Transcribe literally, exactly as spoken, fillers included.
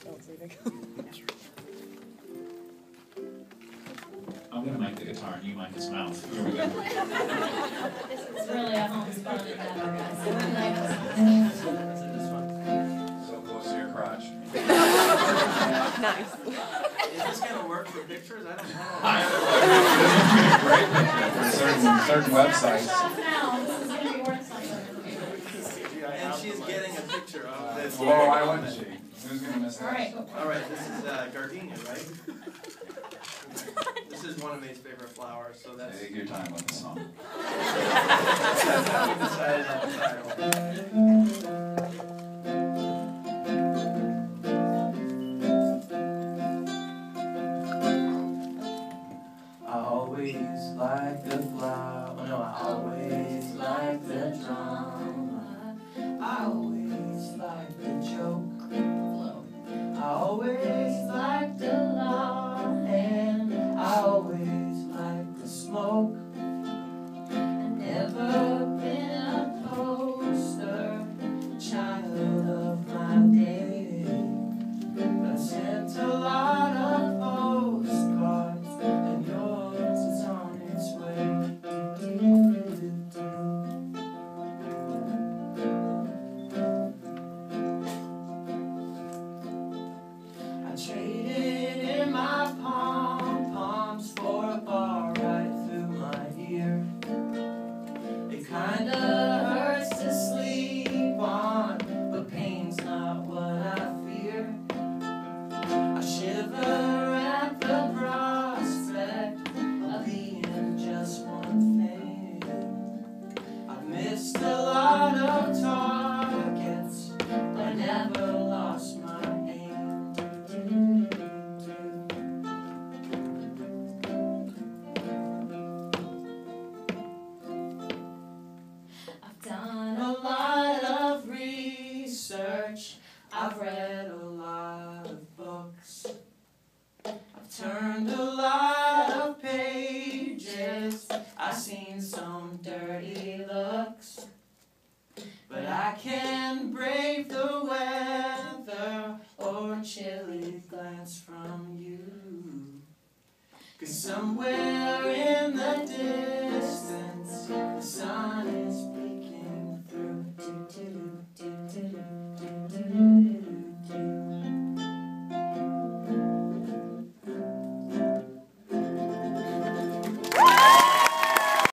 Oh, it's leaving. I'm going to mic the guitar and you mic his mouth. Here we go. It's really a home spot in that, guys. So close to your crotch. Nice. Is this going to work for pictures? I don't know. I Great picture for certain, certain websites. This is going to be worth something. And she's getting a picture of this. Oh, why wouldn't she? Who's going to miss that? All right. All right, this is uh, Gardenia, right? This is one of Mae's favorite flowers, so that's... Take your time with the song. That's how we decided on the title. I always like the flower, no, I always like the drama. I always like the joke. I always like the law, and I always like the smoke. I've never been a poster child of my day, but I sent a lot of postcards, and yours is on its way. I traded in my pom-poms for a bar right through my ear. It kinda hurts to sleep on, but pain's not what I fear. I shiver at the prospect of being just one thing. I've missed a lot of targets, but I never lost my aim. I've done a lot of research, I've read a lot of books, I've turned a lot of pages, I've seen some dirty looks, but I can brave the weather or a chilly glance from you. 'Cause somewhere in the distance, the sun is